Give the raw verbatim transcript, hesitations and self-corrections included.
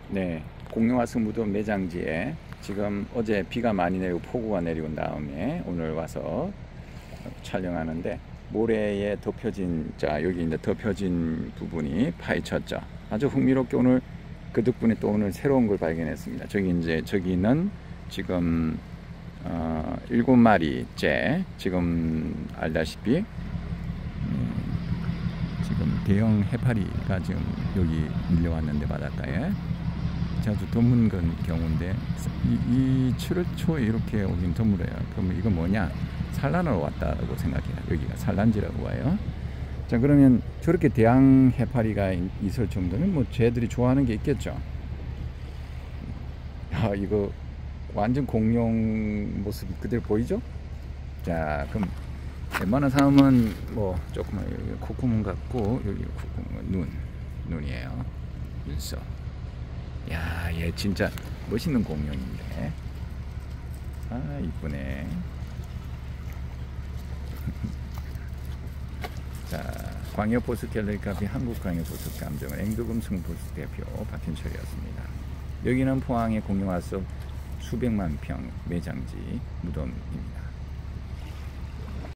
네, 공룡화석 무덤 매장지에 지금 어제 비가 많이 내리고 폭우가 내려온 다음에 오늘 와서 촬영하는데, 모래에 덮여진, 자 여기 이제 덮여진 부분이 파헤쳤죠. 아주 흥미롭게 오늘 그 덕분에 또 오늘 새로운 걸 발견했습니다. 저기 이제 저기는 지금 어, 일곱 마리째 지금 알다시피 음, 지금 대형 해파리가 지금 여기 밀려왔는데, 바닷가에 자주 드문 건 경우인데 이, 이 칠월 초에 이렇게 오긴 드물어요. 그러면 이거 뭐냐? 산란으로 왔다고 생각해요. 여기가 산란지라고 와요. 자, 그러면 저렇게 대양 해파리가 있을 정도면 뭐 쟤들이 좋아하는 게 있겠죠. 아, 이거 완전 공룡 모습이 그대로 보이죠? 자, 그럼 웬만한 사람은 뭐 조금만 여기 콧구멍 같고, 여기 콧구멍 눈 눈이에요. 눈썹. 야, 얘 진짜 멋있는 공룡인데. 아, 이쁘네. 자, 광역보습 갤러리 카페 한국 광역보습 감정은 앵두금승 보습 대표 박현철이었습니다. 여기는 포항의 공룡화석 수백만 평 매장지 무덤입니다.